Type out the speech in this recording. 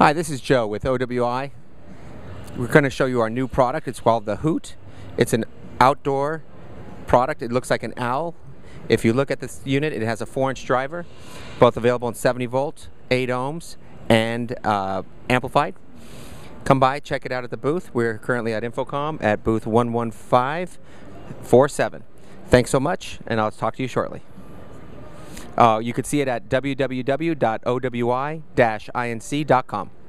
Hi, this is Joe with OWI. We're going to show you our new product. It's called the HOOT. It's an outdoor product. It looks like an owl. If you look at this unit, it has a 4-inch driver, both available in 70 volt, 8 ohms, and amplified. Come by, check it out at the booth. We're currently at InfoComm at booth 11547. Thanks so much, and I'll talk to you shortly. You could see it at www.owi-inc.com.